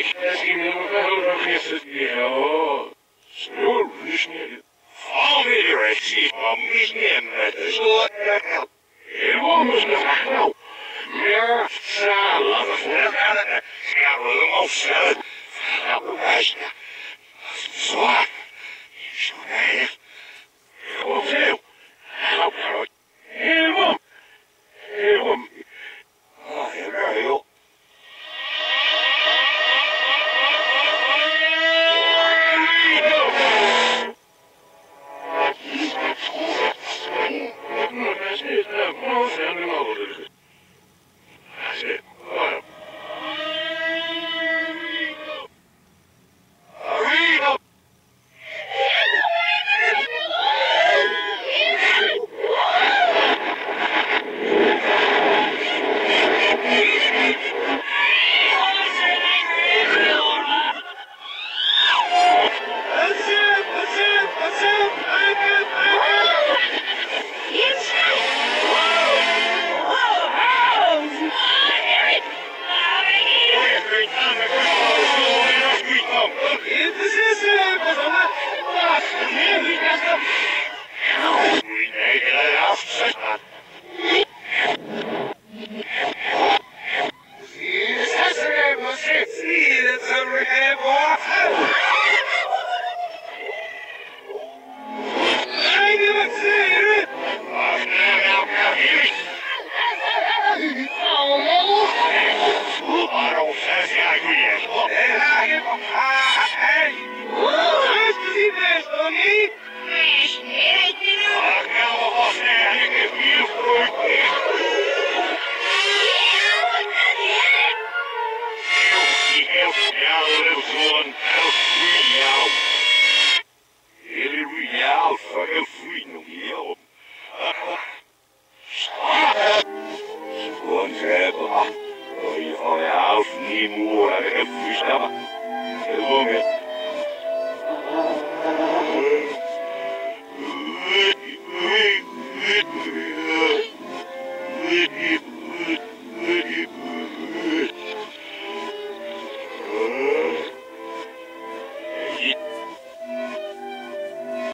ich das ihm immer verhört, ja. So, nicht. Fall wieder, ich zie van misneem met de slot. Helemaal misneem, nou. Ja, samen, we gaan hem opstellen. Nou, bewijs. Zwaar. Zo nee. Gewoon veel. Nou, helemaal. Helemaal. Ah, helemaal, joh.